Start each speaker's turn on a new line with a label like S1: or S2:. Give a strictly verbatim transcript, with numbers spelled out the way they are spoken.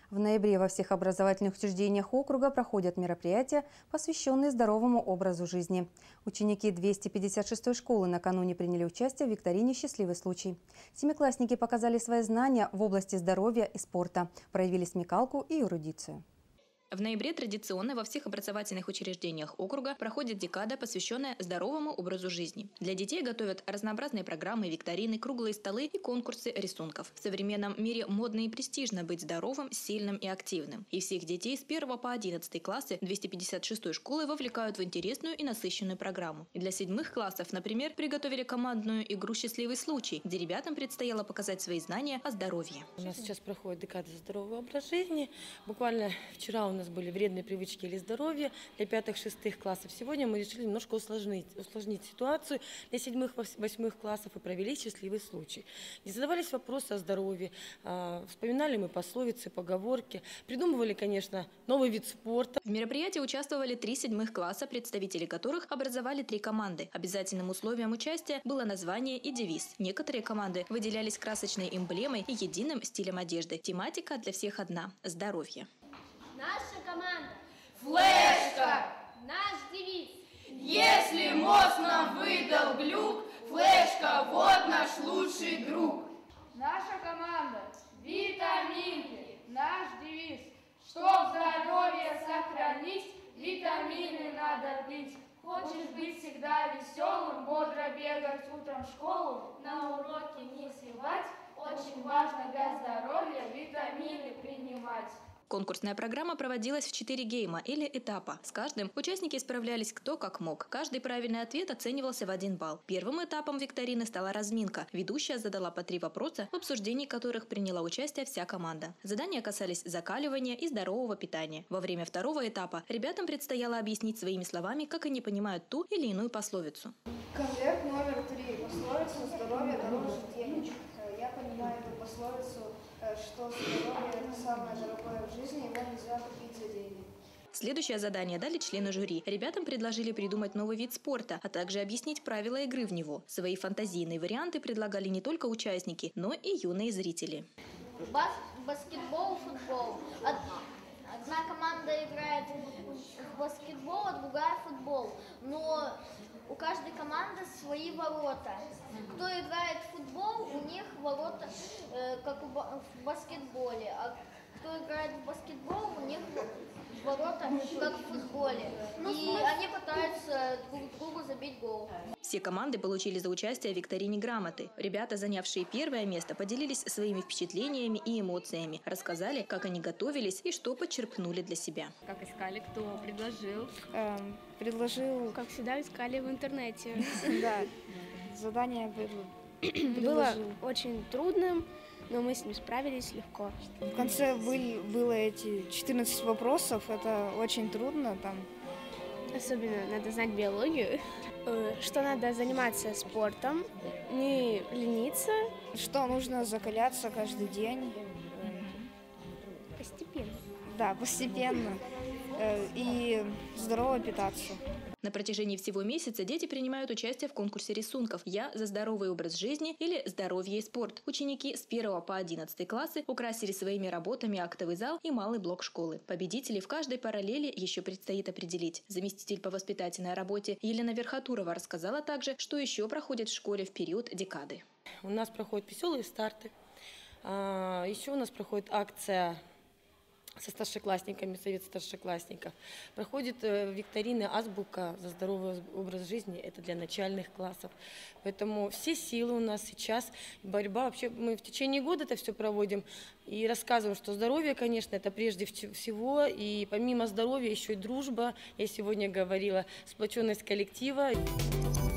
S1: В ноябре во всех образовательных учреждениях округа проходят мероприятия, посвященные здоровому образу жизни. Ученики двести пятьдесят шестой школы накануне приняли участие в викторине «Счастливый случай». Семиклассники показали свои знания в области здоровья и спорта, проявили смекалку и эрудицию.
S2: В ноябре традиционно во всех образовательных учреждениях округа проходит декада, посвященная здоровому образу жизни. Для детей готовят разнообразные программы, викторины, круглые столы и конкурсы рисунков. В современном мире модно и престижно быть здоровым, сильным и активным. И всех детей с первого по одиннадцатый классы двести пятьдесят шестой школы вовлекают в интересную и насыщенную программу. И для седьмых классов, например, приготовили командную игру «Счастливый случай», где ребятам предстояло показать свои знания о здоровье.
S3: У нас сейчас проходит декада здорового образа жизни. Буквально вчера у нас У нас были вредные привычки или здоровье для пятых-шестых классов. Сегодня мы решили немножко усложнить, усложнить ситуацию для седьмых-восьмых классов и провели счастливый случай. Не задавались вопросы о здоровье, вспоминали мы пословицы, поговорки, придумывали, конечно, новый вид спорта.
S2: В мероприятии участвовали три седьмых класса, представители которых образовали три команды. Обязательным условием участия было название и девиз. Некоторые команды выделялись красочной эмблемой и единым стилем одежды. Тематика для всех одна – здоровье.
S4: Наша команда
S5: Флешка!
S4: Наш девиз.
S5: Если мозг нам выдал глюк, флешка, вот наш лучший друг.
S6: Наша команда Витаминки. Наш девиз. Чтоб здоровье сохранить, витамины надо пить. Хочешь быть всегда веселым, бодро бегать утром в школу, на уроки не сливать. Очень важно для здоровья витамины принимать.
S2: Конкурсная программа проводилась в четыре гейма или этапа. С каждым участники справлялись кто как мог. Каждый правильный ответ оценивался в один балл. Первым этапом викторины стала разминка. Ведущая задала по три вопроса, в обсуждении которых приняла участие вся команда. Задания касались закаливания и здорового питания. Во время второго этапа ребятам предстояло объяснить своими словами, как они понимают ту или иную пословицу.
S6: Конверт номер три. Пословица «Здоровье дороже денег». Я понимаю эту пословицу, что здоровье – это самое дорогое в жизни, его нельзя купить за деньги.
S2: Следующее задание дали члены жюри. Ребятам предложили придумать новый вид спорта, а также объяснить правила игры в него. Свои фантазийные варианты предлагали не только участники, но и юные зрители.
S4: Бас баскетбол, футбол. Одна команда играет в баскетбол, а другая в футбол. Но у каждой команды свои ворота. Кто играет в футбол, у них ворота э, как в баскетболе. А кто играет в баскетбол, у них ворота как в футболе. И они пытаются друг другу забить гол.
S2: Все команды получили за участие в викторине грамоты. Ребята, занявшие первое место, поделились своими впечатлениями и эмоциями. Рассказали, как они готовились и что подчерпнули для себя.
S7: Как искали, кто предложил?
S8: Эм, предложил...
S7: Как всегда, искали в интернете.
S8: Да, задание было...
S9: Было очень трудным, но мы с ним справились легко.
S8: В конце были, было эти четырнадцать вопросов, это очень трудно там.
S9: Особенно надо знать биологию, что надо заниматься спортом, не лениться.
S8: Что нужно закаляться каждый день.
S9: Постепенно.
S8: Да, постепенно. И здорово питаться.
S2: На протяжении всего месяца дети принимают участие в конкурсе рисунков «Я за здоровый образ жизни» или «Здоровье и спорт». Ученики с первого по одиннадцатый классы украсили своими работами актовый зал и малый блок школы. Победителей в каждой параллели еще предстоит определить. Заместитель по воспитательной работе Елена Верхотурова рассказала также, что еще проходит в школе в период декады.
S3: У нас проходят веселые старты. Еще у нас проходит акция со старшеклассниками, совет старшеклассников. Проходит викторина «Азбука за здоровый образ жизни». Это для начальных классов. Поэтому все силы у нас сейчас, борьба. Вообще мы в течение года это все проводим и рассказываем, что здоровье, конечно, это прежде всего. И помимо здоровья еще и дружба. Я сегодня говорила, сплоченность коллектива.